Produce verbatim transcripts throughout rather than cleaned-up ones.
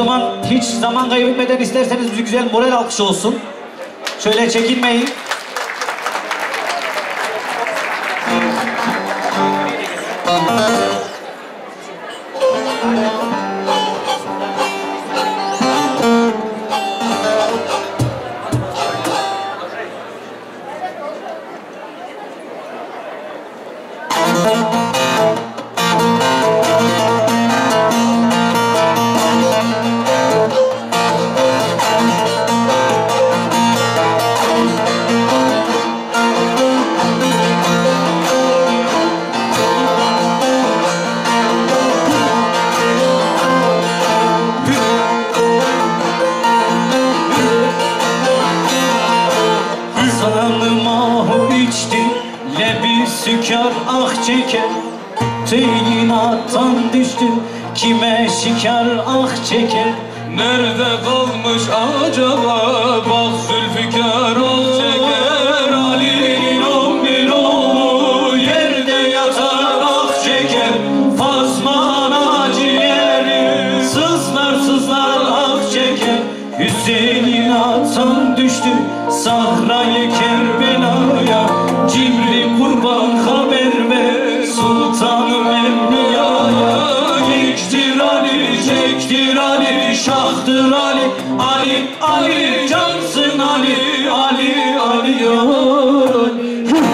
zaman hiç zaman kaybetmeden isterseniz bir güzel moral alkışı olsun. Şöyle çekinmeyin. Sükar ah çeker, teyinattan düştü. Kime şikar ah çeker. Nerede kalmış acaba? Bak Zülfikar ah çeker. Ali'nin on bir oğlu yerde yatar ah çeker. Fazmana ciğeri Sızlar sızlar ah çeker. Hüseyin atan düştü sahrayı Kerbela'ya. Cimri kurban haber ver sultanım evliyaya. Geçtir Ali, çektir Ali, şahtır Ali. Ali, Ali, cansın Ali, Ali, Ali ya Ali.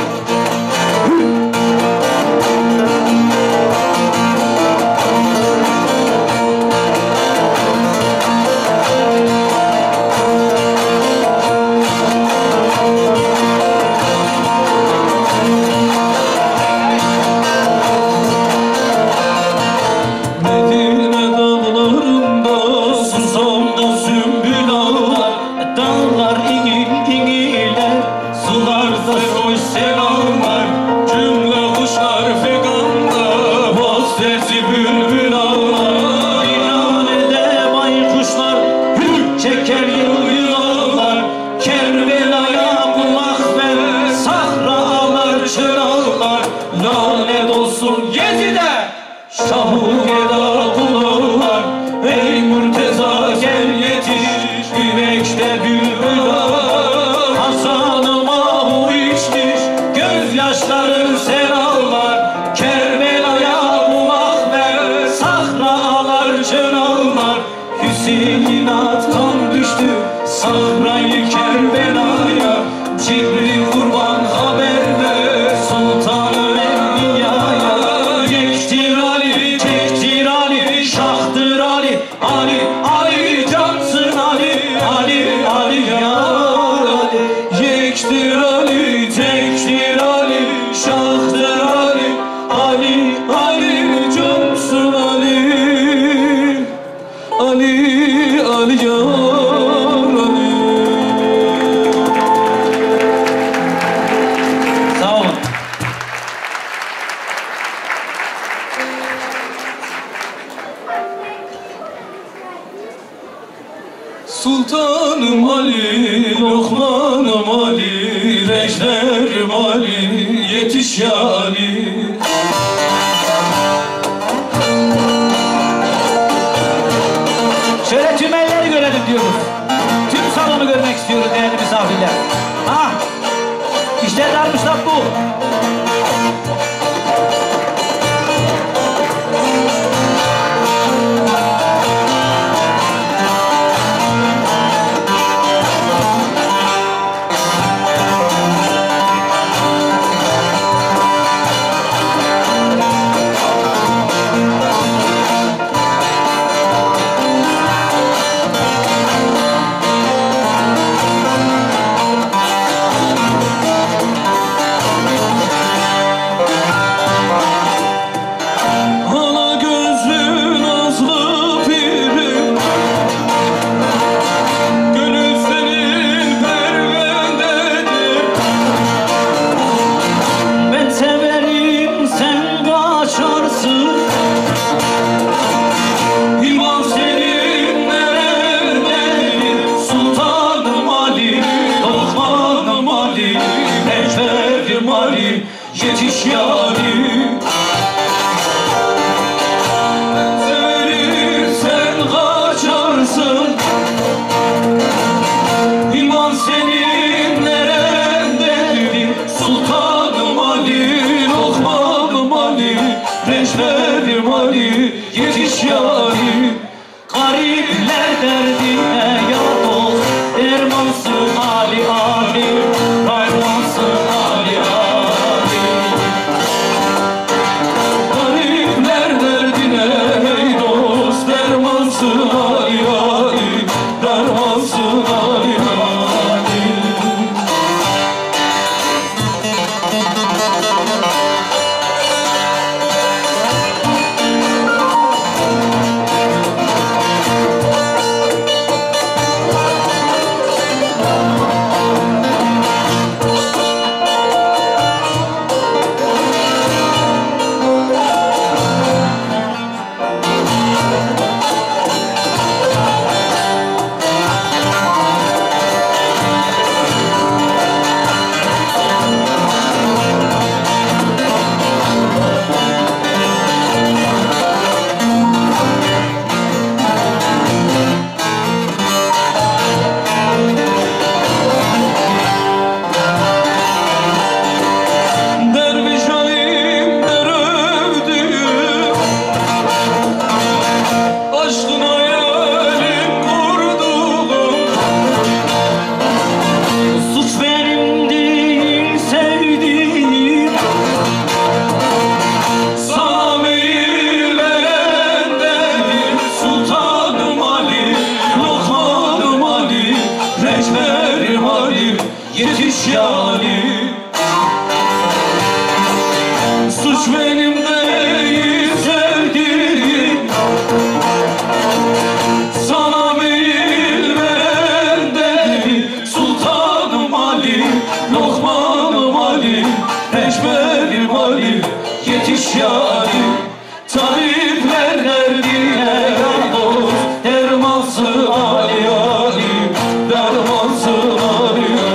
Sultanım Ali, Lokmanım Ali, Rejderim Ali, yetiş ya Ali. Şöyle tüm elleri görelim diyoruz. Tüm salonu görmek istiyoruz değerli misafirler. Ah, işte darmışlar bu. derdine ya dost, dermansın Ali Ali, dermansın Ali Ali. Garipler derdine ey dost, dermansın Ali Ali, dermansın Ali Ali. Yetiş ya Ali, suç benim değil sevdiğim, sana meyil veren değil. Sultanım Ali, Lokmanım Ali, Necmerim Ali, yetiş ya Ali. Talipler derdine ya dost, dermansın Ali Ali, dermansın Ali Ali.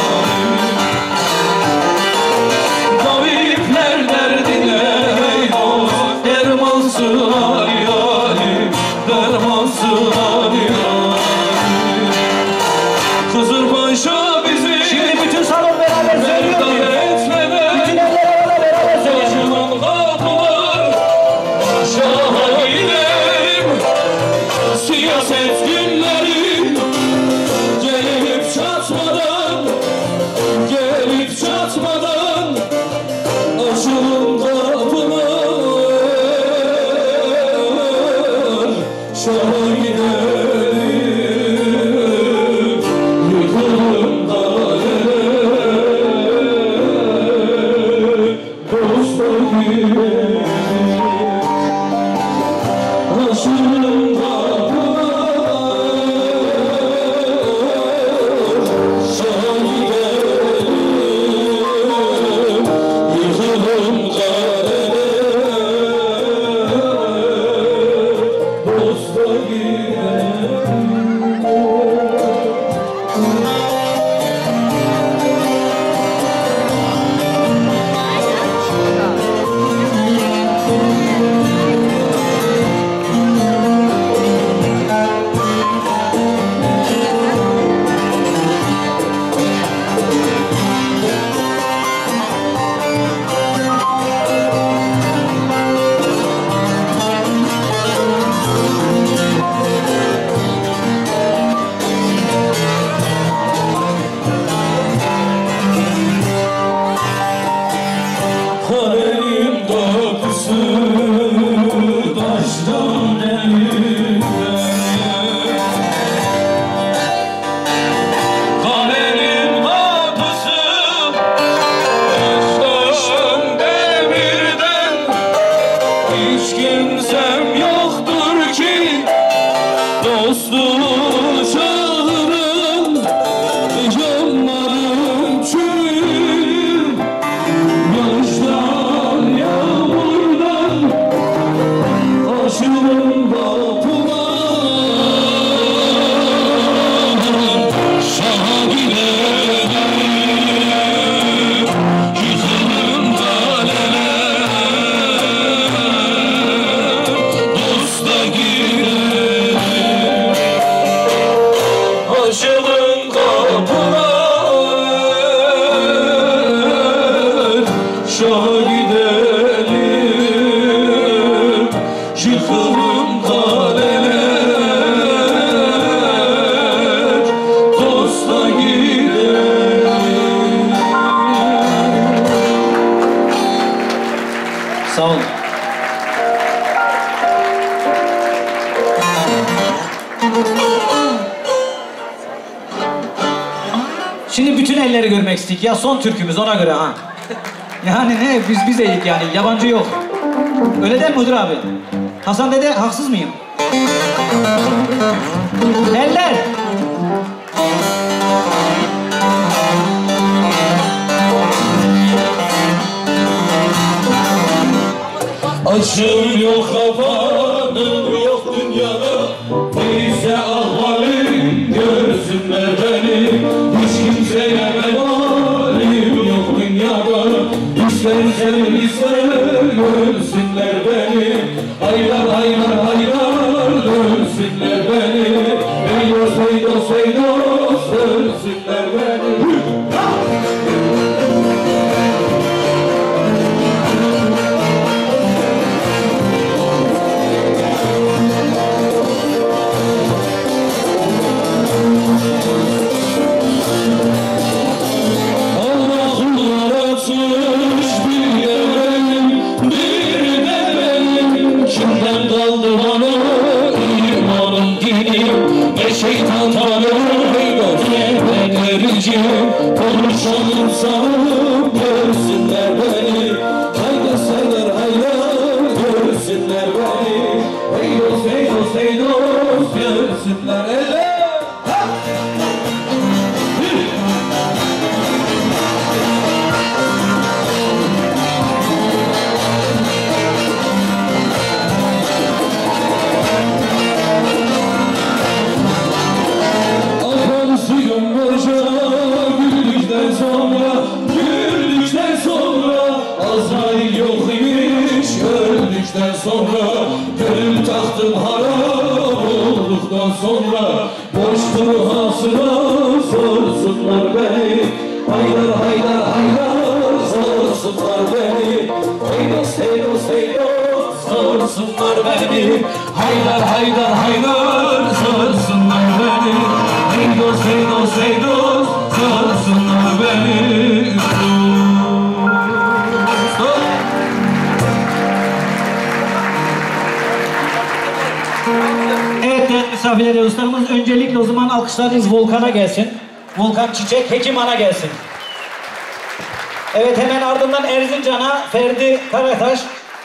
Ali Ali, dermansın Ali Ali. Kızılbaş'a bizi Şimdi bütün salon beraber söylüyor mu? etmeden Bütün eller beraber beraber söylüyor. açılan kapılar şaha giderim. Siyaset günleri gelip çatmadan, gelip çatmadan açılın kapılar. Şaha gidelim, yıkılın dağları, dosta gidelim, açılın kapılar. Şaha gidelim, yıkılın dağları, dosta gidelim. Kaderim dokusu taştan elimde, kaderim dokusu taştan demirden. Hiç kimsem yoktur ki dostluğu çağırın, canlarım çürür yağıştan yağmurdan, aşığım kapılar. Şaha gidelim, yıkılın kaleler, dosta gidelim, Şimdi bütün elleri görmek istedik ya, son türkümüz ona göre ha. Yani ne, biz bizeyiz yani, yabancı yok. Öyle değil mi Müdür abi? Hasan dede, haksız mıyım? Eller! Açım yok havanım yok dünyada, bize ahvalim görsünler beni. Hiç kimseye mevalim yok dünyada, istersen ister görsünler beni. Haylar haylar haylar görsünler beni. Eydos eydos eydos görsünler beni. Şeytan konuşalım sanıp görsünler beni. Hayda saylar haylar görsünler beni. Eydos eydos eydos görsünler ele. Sonra gönül taktım harap olduktan sonra boş kuru hasıra sorsunlar beni. Haydar haydar haydar sorsunlar beni. Eydos eydos eydos sorsunlar beni. Haydar haydar haydar sorsunlar beni. Eydos eydos eydos sorsunlar beni. Evet değerli misafirler, dostlarımız, öncelikle o zaman alkışlarınız Volkan'a gelsin. Volkan Çiçek, Hekiman'a gelsin. Evet, hemen ardından Erzincan'a Ferdi Karataş.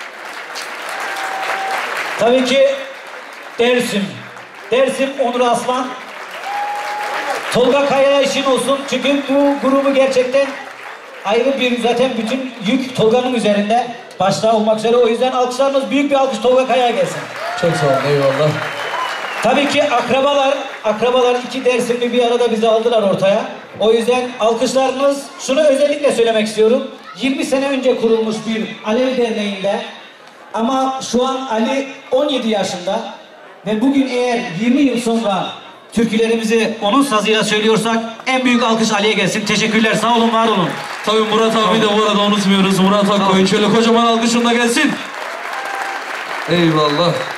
Tabii ki Dersim. Dersim Onur Aslan. Tolga Kaya'ya işin olsun. Çünkü bu grubu gerçekten ayrı bir, zaten bütün yük Tolga'nın üzerinde. Başta olmak üzere, o yüzden alkışlarınız, büyük bir alkış Tolga Kaya'ya gelsin. Çok sağ olun, eyvallah. Tabii ki akrabalar, akrabalar iki Dersimli bir arada bizi aldılar ortaya. O yüzden alkışlarınız, şunu özellikle söylemek istiyorum. yirmi sene önce kurulmuş bir Alevi Derneği'nde, ama şu an Ali on yedi yaşında ve bugün eğer yirmi yıl sonra türkülerimizi onun sazıyla söylüyorsak en büyük alkış Ali'ye gelsin. Teşekkürler, sağ olun, var olun. Tabii Murat abi de bu arada unutmuyoruz. Murat Akkoyun şöyle kocaman alkışınla gelsin. Eyvallah.